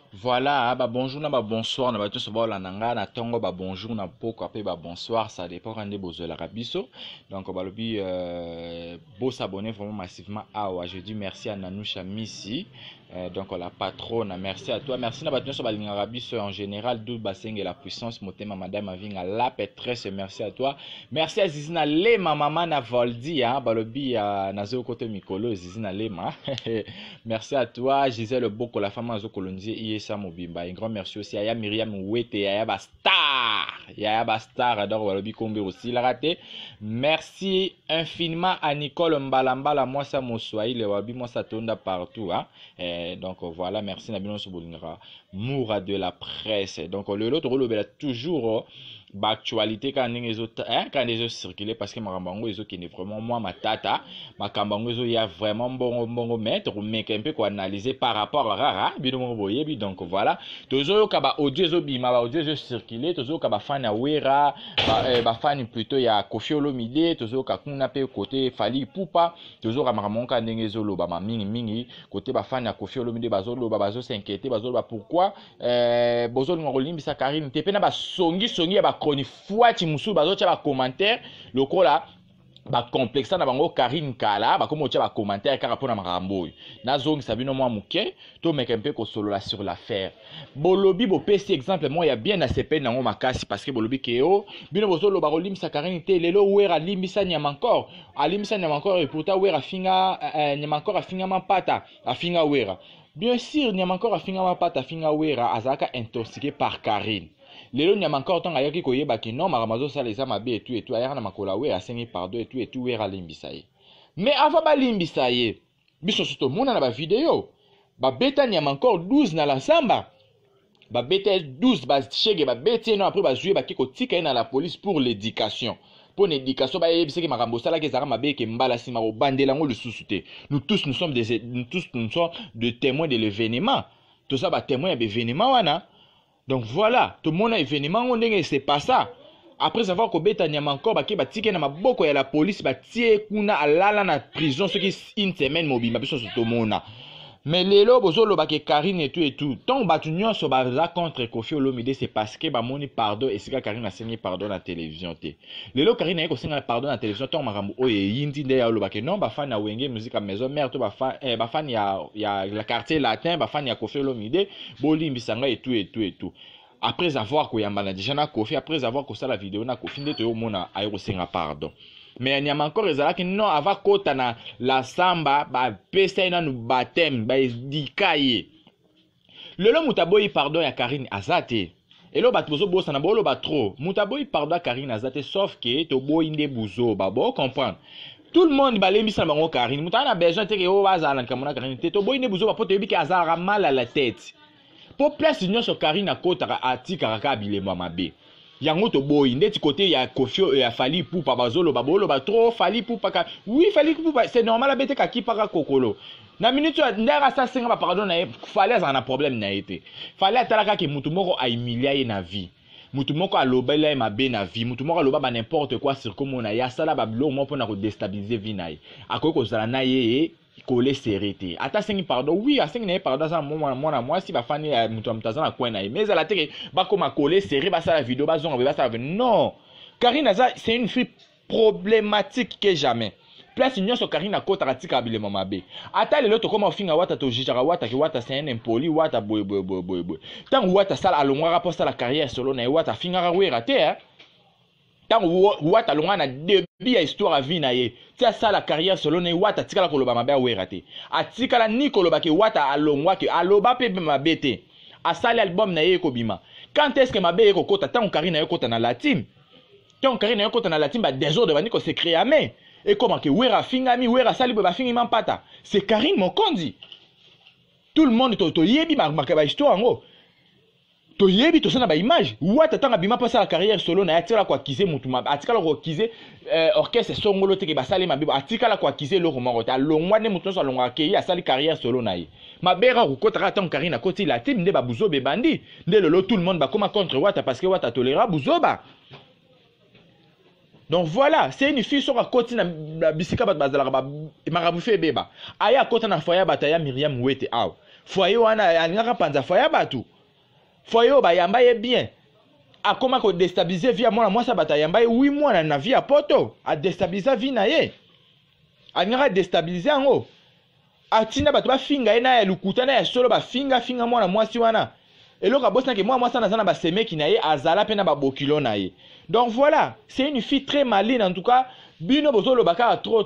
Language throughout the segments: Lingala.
Voilà, bah bonjour, bah bonsoir, na bato soba la nanga na tongo bah bonjour na poko après bah bonsoir, ça dépend quand des besoins la rabiso. Donc bah lobi beau s'abonner vraiment massivement je dis merci à Nanoucha Missi. Donc la patronne, merci à toi, merci na bato soba la rabiso en général d'où baseng et la puissance motema madame Avinga la pétresse, merci à toi. Merci à Zizina le maman na Voldi bah lobi nazo côté mikolo Zizina le ma. Merci à toi, Gisèle Boko, la femme à coloniser ISA Mobimba. Un grand merci aussi à Yaya Myriam Ouete, Yaya Bastar. Yaya Bastar, adore Walobi Kombe aussi, la raté. Merci infiniment à Nicole Mbalambala, moi ça Moswaï, le Wabi, moi ça tourne partout. Hein. Donc voilà, merci Nabino Sobolingara. Moura de la presse. Donc le l'autre rôle, toujours. Actualité quand les autres quand les autres circulent parce que makambango les autres qui n'est vraiment moi ma tata makambango il y a vraiment bon mettre mais un peu quoi analyser par rapport à rara bidon boye bi donc voilà toujours kaba audio zo bima ba audio zo circuler toujours kaba fan na wera ba fan plutôt ya Koffi Olomide toujours ka kuna pe côté Fally Ipupa toujours makambango quand ndenge zo loba ma mingi côté ba fan ya Koffi Olomide bazo loba bazo s'inquiéter bazo loba pourquoi bozo ngolimbisa Karine te pena ba songi ya ba koni fuati musu bazo tia ba commentaire lokola ba complexe na bango Karine Kala ba komo tia ba commentaire car rapport na makambo na zongi sabino mwa muke to meka mpe ko solola sur l'affaire bolobi bo pesi exemple moi ya bien na sepe nango makasi parce que bolobi keo bino bozo lo ba kolimisa Karine te lelo wera limbisa nyama encore alimisa nyama encore et pourtant wera finga nyama encore afinga mapata afinga wera. Bien sûr, Nyama encore a finga mapata finga wera azaka intoxiqué par Karine. Lelo Nyama encore tant ayaki koyeba ki non maramazo sala eza mabe et tout ayaka na makola wera asengi pardon et tout wera limbisa ye. Mais avant ba limbisa ye, biso soto mona na ba vidéo, ba beta Nyama encore 12 na la samba. Ba beta 12 ba chege ba beta non après ba jouer ba kiko tika na la police pour l'éducation. Pour l'éducation ba yebise ke makambo sala ke zara mabe ke mbala sima ko bandela ngo lisusu te. Nous tous nous sommes des témoins de l'événement. Tout ça ba témoin de l'événement wana. Donc voilà, tout le monde a événement on ndenge c'est pas ça. Après avoir ko beta Nyama encore ba ke ba tika na maboko ya la police ba tie kuna alala na prison ce qui une semaine mobile biso tout mona. Mais lelo bozolo ba ke Karine et tout tant batu nyonso ba za contre Koffi Olomide c'est parce que ba moni pardon et sika Karine a signé pardon na télévision te lelo Karine a ko singa pardon na télévision tant makambo oye yindi nde ya loba ke non ba fan na wenge musique à maison mère to ba fan ya la quartier latin ba fan ya Koffi Olomide bolimbisanga et tout après avoir ko yamba na déjà na Koffi après avoir ko sala vidéo na Koffi nde to mona ayo ko singa pardon. Mais Nyama encore ezalaki non ava kota na la samba ba pesa ina nu batem ba dikaye lelo mutaboyi pardon ya Karine azate elo bat bozo bosa na bolo ba trop mutaboyi pardon ya Karine azate sauf que to boyi nde buzo ba bo comprendre tout le monde ba lembisa na bango Karine mutana besoin te ke o bazala nkamona Karine te to boyi nde buzo ba poto yebi ke azara mal à la tête po place nyonso Karine akota atika ka bilemo mabe yango to boy ndeti côté ya Koffi ya Fally Ipupa bazolo babolo ba trop Fally Ipupa ka oui Fally Ipupa c'est normal abete ka kipaka kokolo na minute ndara sa senga ba pardon na Fally azana problème na été Fally atalaka ke mutu moko a humilier na vie mutu moko alobela mabe na vie mutu moko aloba ba n'importe quoi sur comment na ya sala ba bilo mo pona ko déstabiliser vie na ye akoki kozala na ye kole serité ata sengi pardon oui a sengi na pardon ça moi si ba fani mutu mutaza na coin na ye mais ala teke ba koma kole serré ba la vidéo ba zonga ba ça non Karine Aza c'est une fille problématique que jamais place nyonso Karine akota katika bile mama be ata lelo to koma finga wata to jijara wata ki wata c'est un impoli wata boy tant wata sala alongwa rapport la carrière solo na wata finga wera te hein tant wata longa na début ya histoire à vie na ye tia ça la carrière solo na wata tikala koloba mabe wera te atikala ni koloba ke wata alongwa ke aloba pe mabe te asali album na ye ko bima quand est-ce que mabe ko kota tant Karine na kota na la team tant Karine na kota na la team ba désordre bani ko se créer mais et comment que wera fingami wera sali ba fingi mampata c'est Karine Mokondi tout le monde to yebi ba histoire ngo to yebi to sana ba image wata tanga bima pasa la carrière solo na atira kwa kize mutu ma atikala kwa kize orchestre songolo te ke basale mabibo atikala kwa kize lo romoro ta longwa ne mutu so longwa ke ya sali carrière solo na ye mabera ko kota tant Karine na koti la team nde ba buzo be bandi nde lelo tout le monde ba koma contre wata parce que wata tolera buzo ba. Donc voilà, c'est une fille sur la côte na bisika bat bazala ba marabu fe beba. Aya kota na foya bataya Myriam Wete aw. foyer wana alingaka panza foyer batu foyer ba yamba ye bien akoma ko déstabiliser vie mwana mwasa bata yamba ye 8 mois na vie ya poto a déstabiliser vie na ye alingaka déstabiliser yango atina bato ba finga ye na ya lukuta na ya solo ba finga mwana mwasi wana eloka bosna ke mwana mwasa na zana ba semeki na ye azala pe na ba bokilo na ye. Donc voilà, c'est une fille très maligne en tout cas. Bino bozolo baka trop.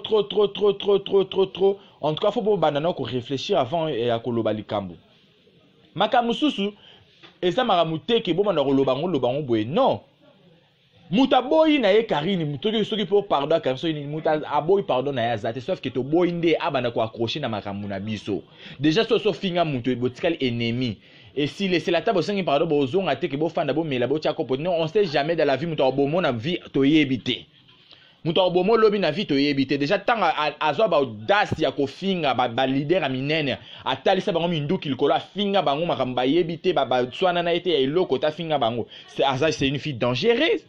En tout cas, faut pas banana ko réfléchir avant et à koloba likambo. Makamu susu eza maramute ke bo bana koloba ngoloba boye non. Muta boyi na ye Karine mutoki soki po pardon car so ni muta aboyi pardon na ya zate sauf que to boyi nde abana ko accrocher na makambu na biso. Déjà so finga muto botikal ennemi. Et si laisser la table sengi pardon bozo ngate ke bo fanda bo mela bo tia ko non on sait jamais dans la vie muta bomo na vie to yebite. Muta bomo lobi na vie to yebite. Déjà tanga azwa ba audace ya ko finga ba leader aminene atalisa bango mindu kilikola finga bango makamba yebite ba swana na ete ya eloko ta finga bango. C'est une fille dangereuse.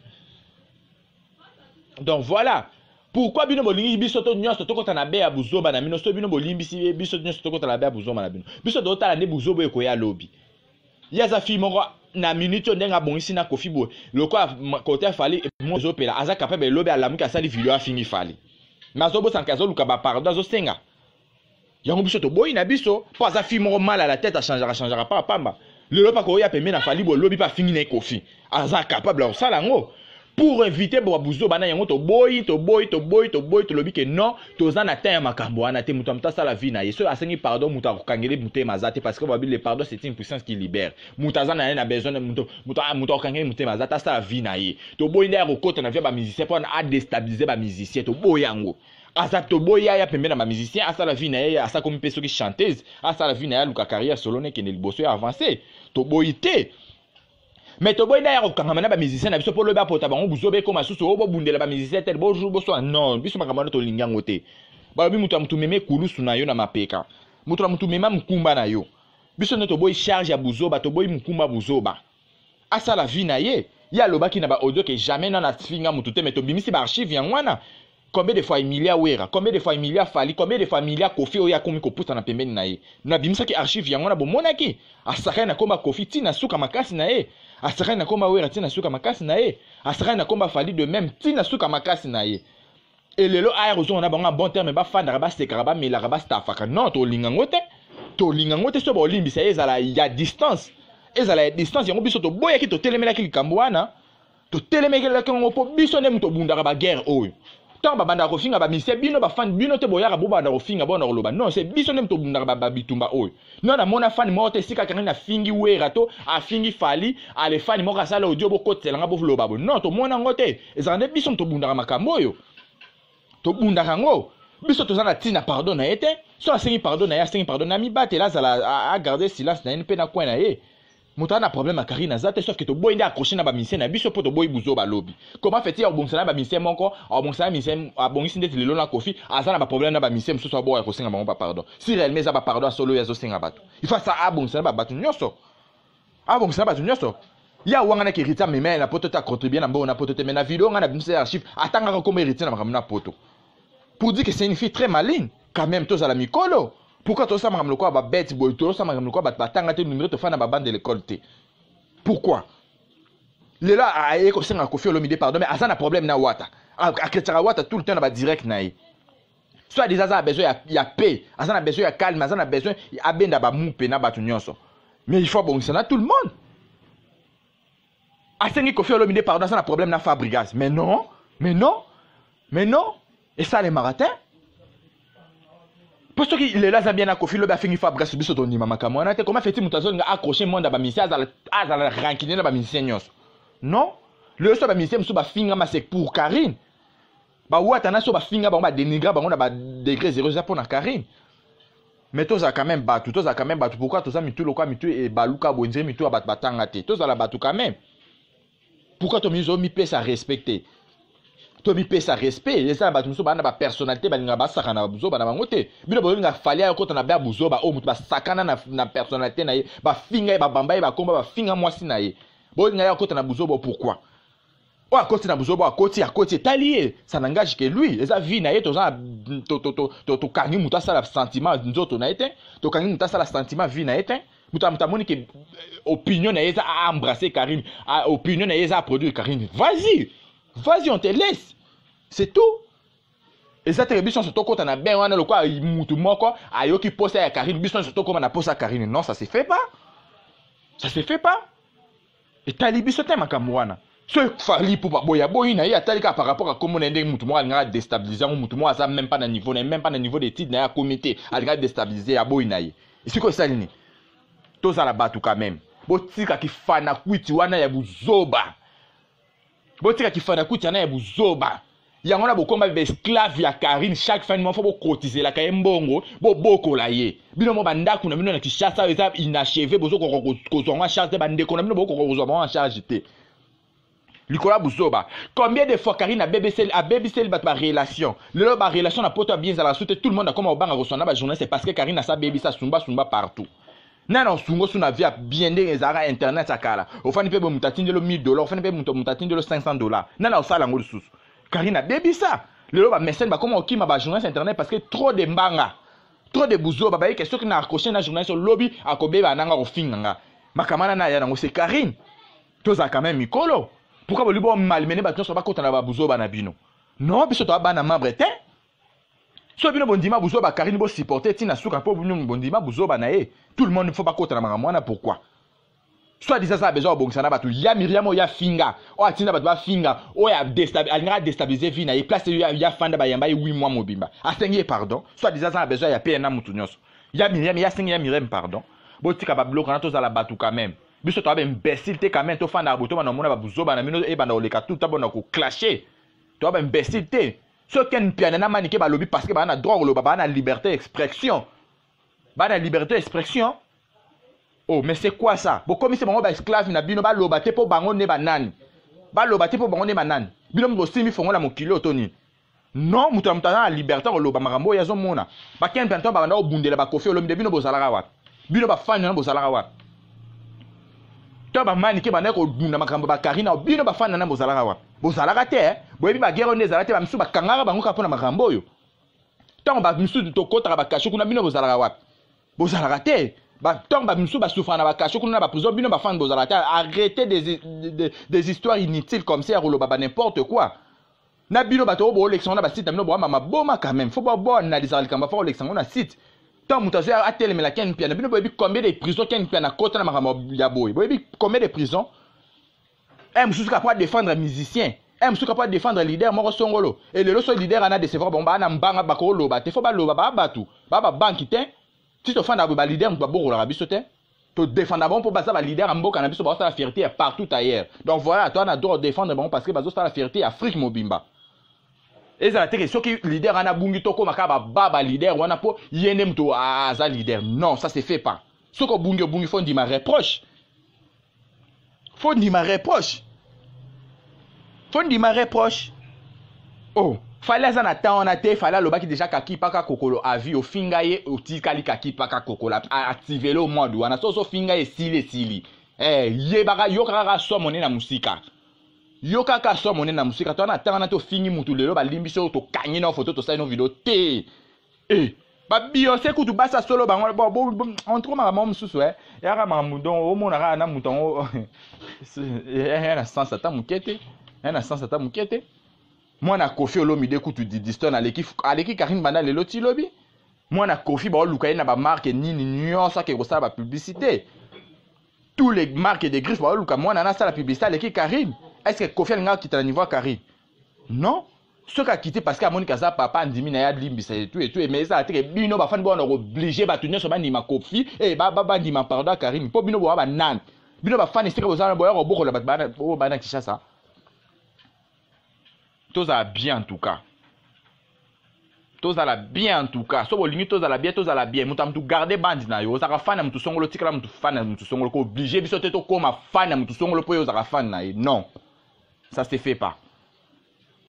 Donc voilà pourquoi bino bolingi biso to nyonso to kota na be ya buzoba na mino so bino bolimbi biso nyonso to kota na be ya buzoba na bino biso do tala ne buzoba eko ya lobi yaza fi moko na minute ndenga bongisi na kofi bo loko côté fali mo zopela aza capable lobi alamuka sali video afingi fali mazo bo sankazo luka ba pardon zo senga yango biso to boyi na biso po aza fi moko mal à la tête a changera pas pamba le lopa ko ya pembe na fali bo lobi pa fingi na kofi aza capable o sala ngo. Pour éviter boabuzo bana yango to boy to lobi ke non to zana ta makambo wana te muta mta sala vie na yeso asengi pardon muta kokangele muté mazate parce que le pardon c'est une puissance qui libère muta zana na besoin muta kokangele muté mazate sala vie na ye to boy nda ko kota na via ba musicien pour na déstabiliser ba musicien to boy yango asa to boy ya pembe na ba musicien asala vie na ye asa comme peso ki chanteuse asala vie na ya luka carrière solo ne ke ne liboso avancer to boy te. Mais to boy na kokanga na ba musicien na biso po loba pota bango buzobe ko masusu obo bundela ba musicien tel bo jour bo so non biso makamana to lingango te ba bi mutu amutu meme kulusu na yo na mapeka mutu amutu mema mkumba na yo biso ne to boy charge ya buzoba to boy mkumba buzoba asa la vie na ye ya lobaki na ba audio que jamais na finga mutu te mais to bimisi ba archive ya ngwana combien de fois Emilia Wera combien de fois Emilia Fali combien de fois Emilia Kofi oya komi ko puta na pembeni na ye na bimisa ki archive ya ngwana bo monaki asaka na komba Kofi tina suka makasi na ye asaka na komba Wera tina suka makasi na ye asaka na komba Fali de même tina suka makasi na ye et lelo aya rozo na bango bon terme ba fanda ba sekara ba mela ba stafaka non to lingango te so ba limbisa ezala ya distance ezala ya distance yango biso to boya ki to telemela ki likambo wana to telemela ki ngo po biso ne muto bundaka ba guerre oyo tant ba banda ko finga ba mise bino ba fan bino te boyaka bo banda ko finga bona ko loba non c'est biso ne muto bundaka ba bitumba oyo non na mona fan mo te sika kana na fingi Wera to a fingi Fali ale fan mo ka sala audio bo kotela nga bo loba bo non to mona ngote ezande biso muto bundaka makambo oyo to bundaka ngo biso to zana tina pardon na ete so asengi pardon na ya asengi pardon na mi bate la zala a garder silence na npe na coin na ye muta na problème à Karina zate sauf que to boy ndi accrocher na ba mission na biso po to boy buzo ba lobi comment fait-il obongisa na ba mission moko obongisa na mission abongisi ndeti lelo na Kofi azana ba problème na ba mission so so boy ko singa ba pardon si réellement za ba pardon solo ya zo singa bato il faut ça abongisa na ba bato nyoso abongisa na bato nyoso ya wanga na kirita meme na poto ta contribuer na mbo na poto te na vidéo nga na bimisa archive atanga ko héritier na makamna poto pour dire que c'est une fille très maligne quand même tous à la mikolo. Pourquoi tout ça m'a ramené quoi ba bête boy tout ça m'a ramené quoi ba tanga te numéro te fa na ba bande de l'école te pourquoi le là a eko senga Kofi Olomide pardon mais azana problème na wata a ketara wata tout le temps na ba direct na ye soit des azana besoin ya paix azana besoin ya calme azana besoin abenda ba mupe na batu nyonso mais il faut bon ça na tout le monde a sengi Kofi Olomide pardon azana problème na Fabregas mais non et ça les marathons. Pour ceux qui les là bien à Kofi Loba fingi Fabregas biso to ndima makambo wana te comment fait-il mutazo nga accrocher monde ba misi azala rankiner na ba misi nyos non le so ba misi mso ba finga ma c'est pour Karine ba wata na so ba finga ba dénigrer ba on a ba degré 0 pour na Karine mais toza quand même batu pourquoi toza mitu lokwa mitu et baluka bonzire mitu abat batanga te toza la batu quand même pourquoi to mizo mi pesa respecter to mi pesa respect les ba muso ba na ba personnalité ba linga ba saka na buzo ba na bangote bino bo linga fali ya kota na ba buzo ba o mutu ba sakana na personnalité na ye ba finga ba bamba ba komba ba finga mwasi na ye bo linga ya kota na buzo bo pourquoi Oh, à côté, à côté, talié. Ça n'engage que lui. Et ça, vie, naïe, to kangi, mouta, ça, la sentiment, nous autres, on a été. To kangi, mouta, ça, la sentiment, vie, naïe, mouta, moni, que opinion, naïe, ça, a embrassé Karine. Opinion, naïe, ça, a produit Karine. Vas-y. Vas-y, on te laisse. C'est tout. Et ça, télévision, surtout quand on a bien, on a le quoi, moutou, moko, ayo qui pose à Karine, bisson, surtout comme on a posé à Karine. Non, ça se fait pas. Ça se fait pas. Et talibi, c'est un makamouana. Ce fali pour pas boya boyina ya talika par rapport à comment on est moutou moi nga déstabiliser moutou moi ça même pas dans niveau même pas dans niveau des titres na comité alga déstabiliser ya boyina et c'est quoi ça ni to za la batu quand même botika ki fana kwiti wana ya buzoba botika ki fana kwiti wana ya buzoba yango na bokomba be esclave ya Karine chaque fin de mois faut bo cotiser la kayembongo bo bokola ye bino mo bandaku na bino na kishasa eza inachevé bozo ko zonga charge de bandeko na bino bo ko zo ba en charge te. Nicolas Bouzoba. Combien de fois Karine a BBC ma relation? Le ma relation n'a pas bien à la suite. Tout le monde a comme au banc à recevoir ma journée. C'est parce que Karine a sa baby, ça sumba partout. Nana sungo suna via bien des arts internet à kala. Au fin de paie mutatin de $1000. Au fin de paie mutatin de $500. Nana au sala ngol sous. Karine a baby ça. Le ba message ba comme au qui ma journée internet parce que trop de mbanga. Trop de Bouzoba. Ba question qui n'a accroché na journée sur lobby à kobe ba nanga au finga. Makamana na ya nango c'est Karine. Tous a quand même mikolo. Pourquoi vous lui malmené battre sur pas contre la Bouzoba na bino? Non, biso to ba na membre te. So bino bondima Bouzoba Karine bo supporter tina suka po bino bondima Bouzoba na e. Tout le monde ne faut pas contre la mwana pourquoi? Soit disant ça besoin bongisa na batu ya Miriam o ya finga. O atina batu ba finga. O ya déstabiliser vie na e place ya fanda ba yamba 8 mois mobimba. Asengi pardon. Soit disant ça besoin ya PNA mutu nyonso. Ya Miriam ya sengi ya Miriam pardon. Bo tika ba bloquer na to za la batu quand même. Biso to ba imbécile te quand même to fanda boto ba na mona ba Bouzoba na mino e ba na oleka tout ta bona ko clasher. To ba imbécile te. Ce ken piana na manike ba lobby parce que ba na droit lo ba na liberté d'expression. Ba na liberté d'expression. Oh mais c'est quoi ça? Bo comme c'est bango ba esclave na bino ba loba te po bango ne ba nani. Ba loba te po bango ne ba nani. Bino mo simi fongo la mokilo toni. Non, muta na liberté lo ba makambo ya zo mona. Ba ken piana ba na obundela ba kofi lo mide bino bo zalaka wat. Bino ba fanya na bo zalaka wat. Toba mani ke bana ko dunda makambo ba Karina bino ba fana na bozalaka wa bozalaka te boyebi ba guerre ne zalaka te ba misu ba kangaka bango ka pona makambo yo tango ba misu to kota ba kasho kuna bino bozalaka wa bozalaka te ba tango ba misu ba souffra na ba kasho kuna ba prison bino ba fana bozalaka te. Arrêtez des histoires inutiles comme ça rolo ba n'importe quoi na bino ba to bo élection na ba site na bino bo mama boma quand même faut pas analyser le kamba faut élection na site. Tant mutazo a télé mais la ken piana bino boyebi combien de prisons ken piana kota na makambo ya boy boyebi combien de prisons mususu capable défendre un musicien mususu capable défendre leader moko songolo et le so leader ana décevoir bomba na mbanga bakolo loba te faut ba loba ba batu ba banki te si to fanda ba leader ba boko la biso te to défendre bon pour basa ba leader en mboka na biso ba sa la fierté partout ailleurs. Donc voilà toi na droit défendre bon parce que bazo sa la fierté Afrique mobimba. Et ça la ceux qui leader ana bungi toko makaba baba leader wana po yene mto aza leader. Non, ça se fait pas. Ce que bungi faut dire ma reproche. Faut dire ma reproche. Faut dire ma reproche. Oh, fallait ça na temps on a te fallait le baki déjà kaki paka kokolo avi au fingaye au tikali kaki paka kokolo activer le mode wana so fingaye sili. Yebaka yokara so monena na musika. Yoka ka so monena na musika to na tanga to fingi mutu lelo ba limbiso to kanyi na photo to sa no video te ba Beyoncé kutu basa solo ba on trouve ma maman mususu ya ka mamudon o mona ka na mutongo na sens ata mukete na sens ata mukete mwana Kofi Olomide kutu diston aleki Karine banda lelo ti lobi mwana Kofi ba luka na ba marque nini nyonso ke ko sala ba publicité tous les marques de griffes ba luka mwana na sala publicité aleki Karine. Est-ce que Kofi Alinga quitte le niveau Karine? Non. Ce qui a quitté parce qu'à Monica sa papa andimi na ya limbisa et tout mais ça a été bino ba fan bo on obligé ba tenir sur ba ndima Kofi et ba ndima pardon Karine po bino bo ba nan bino ba fan estika bo za bo ya boko la ba na Kishasa. Tout ça bien en tout cas. Tout ça bien en tout cas. So bo lingi tout ça bien mutam tu garder bandi na yo ça ka fan na mutu songolo tikala mutu fan na mutu songolo ko obligé biso te to koma fan na mutu songolo po yo za ka fan na non. Ça se fait pas.